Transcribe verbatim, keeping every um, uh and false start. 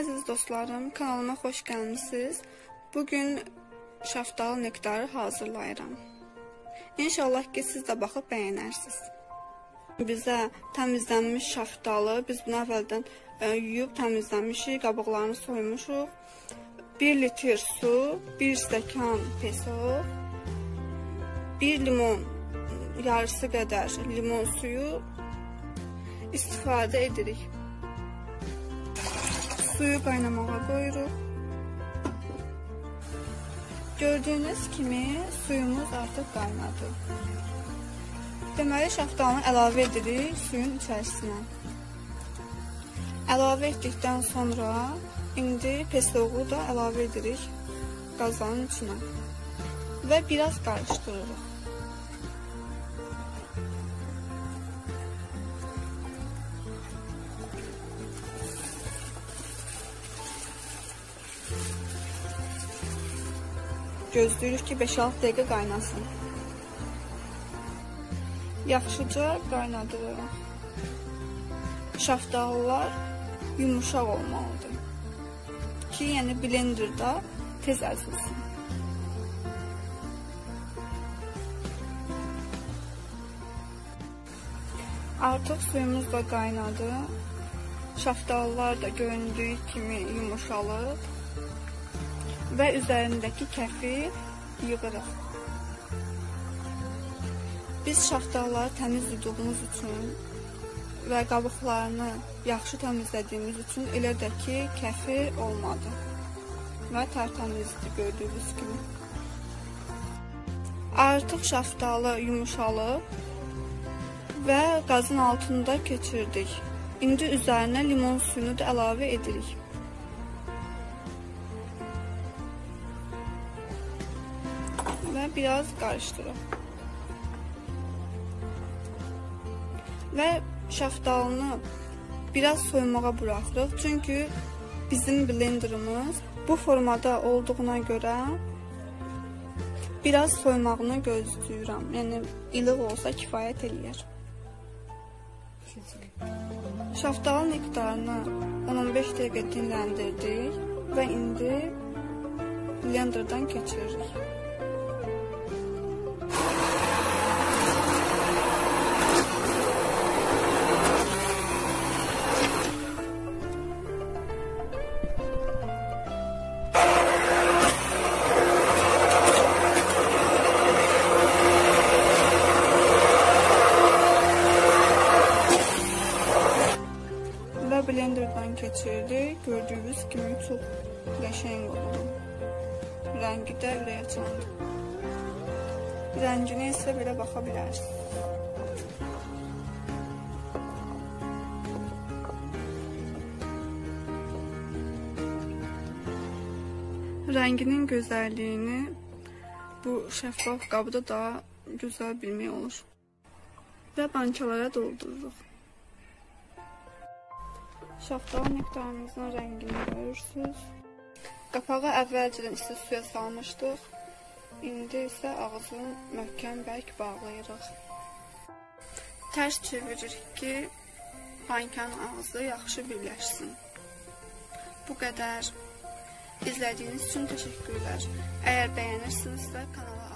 Salam əziz dostlarım, kanalıma xoş gəlmisiniz. Bugün şaftalı nektarı hazırlayıram. İnşallah ki siz də baxıb bəyənərsiniz. Bizə təmizlənmiş şaftalı, biz bunu əvvəldən e, yuyub təmizlənmişik, qabıqlarını soymuşuq. bir litr su, bir stəkan peso, bir limon, yarısı qədər limon suyu istifadə edirik. Suyu qaynamağa qoyuruq. Gördüyünüz kimi suyumuz artıq qaynadı. Deməli, şaftalını əlavə edirik suyun içərisinə. Əlavə etdikdən sonra indi pestoğu da əlavə edirik qazanın içinə və biraz qarışdırırıq. Gözləyirik ki, beş altı dəqiqə qaynasın. Yaxşıca qaynadırıq. Şaftalılar yumuşaq olmalıdır ki, yəni blenderda tez əzilsin. Artıq suyumuz da qaynadı. Şaftalılar da göründüyü kimi yumuşalıb və üzərindəki kəfi yığırıq. Biz şaftalıları təmiz yuduğumuz üçün və qabıqlarını yaxşı təmizlədiyimiz üçün elə də ki, kəfi olmadı və tərtəmizdir gördüyünüz kimi. Artıq şaftalı yumuşalıb və qazın altında keçirdik. İndi üzərinə limon suyunu da əlavə edirik. Və biraz qarışdıraq. Və şaftalını biraz soymağa buraxırıq. Çünki bizim blenderımız bu formada olduğuna görə biraz soymağını gözləyirəm. Yəni ilıq olsa kifayət eləyər. Şaftalı nektarını on on beş dəqiqə dinləndirdik və indi blenderdan keçiririk. Blenderdan keçirdik. Gördüyünüz kimi çox qəşəng oldu. Rəngi də ürəkaçandır. Rənginə isə belə baxa bilərsiniz. Rənginin gözəlliyini bu şəffaf qabda da gözəl bilmək olur. Və bankalara doldururuq. Şaftalı nektarımızın rəngini görürsünüz. Qapağı əvvəlcədən isti suya salmışdıq. İndi isə ağzını möhkəm bərk bağlayırıq. Tərs çeviririk ki, bankanın ağzı yaxşı birləşsin. Bu qədər. İzlədiyiniz üçün təşəkkürlər. Əgər bəyənirsinizsə kanala